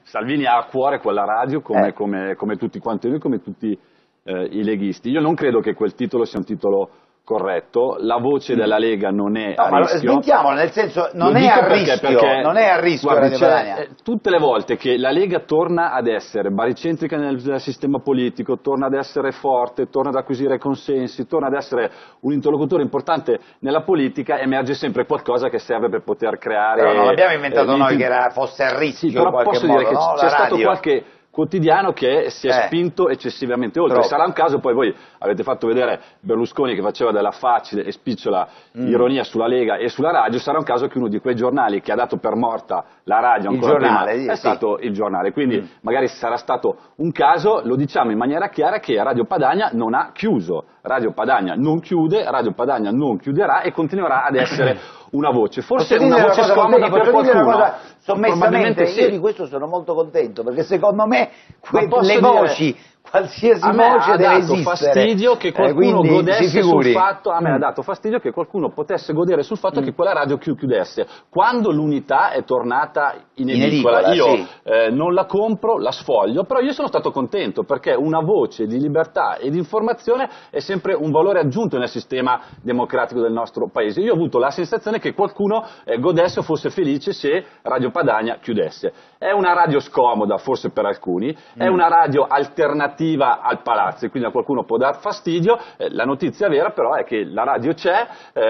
Salvini ha a cuore quella radio come tutti quanti noi, come tutti i leghisti. Io non credo che quel titolo sia un titolo corretto, la voce della Lega non è a rischio. Smettiamolo, nel senso non è a rischio, non è a rischio Radio Padania. Tutte le volte che la Lega torna ad essere baricentrica nel sistema politico, torna ad essere forte, torna ad acquisire consensi, torna ad essere un interlocutore importante nella politica, emerge sempre qualcosa che serve per poter creare... Però non l'abbiamo inventato noi che fosse a rischio, sì, però posso dire che c'è stato qualche quotidiano che si è spinto eccessivamente oltre. Sarà un caso, poi voi avete fatto vedere Berlusconi che faceva della facile e spicciola ironia sulla Lega e sulla radio, sarà un caso che uno di quei giornali che ha dato per morta la radio ancora prima è stato il giornale, quindi magari sarà stato un caso, lo diciamo in maniera chiara che Radio Padania non ha chiuso, Radio Padania non chiude, Radio Padania non chiuderà e continuerà ad essere una voce, forse una voce scomoda per qualcuno. Sommessamente, io di questo sono molto contento, perché secondo me le voci, qualsiasi voce deve esistere. Fastidio che qualcuno godesse sul fatto, a me ha dato fastidio che qualcuno potesse godere sul fatto che quella radio chiudesse, quando l'unità è tornata in edicola. Io non la compro, la sfoglio, però io sono stato contento, perché una voce di libertà e di informazione è sempre un valore aggiunto nel sistema democratico del nostro paese. Io ho avuto la sensazione che qualcuno godesse o fosse felice se Radio Padania chiudesse. È una radio scomoda, forse per alcuni, è una radio alternativa al palazzo, e quindi a qualcuno può dar fastidio. La notizia vera però è che la radio c'è,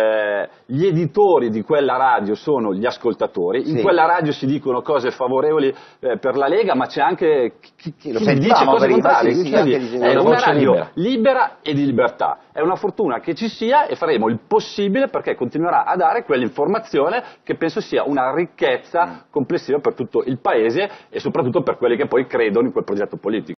gli editori di quella radio sono gli ascoltatori, in quella radio si dicono cose favorevoli per la Lega, ma c'è anche chi dice cose contrarie, è una radio libera e di libertà. È una fortuna che ci sia e faremo il possibile perché continuerà a dare quell'informazione che penso sia una ricchezza complessiva per tutto il Paese e soprattutto per quelli che poi credono in quel progetto politico.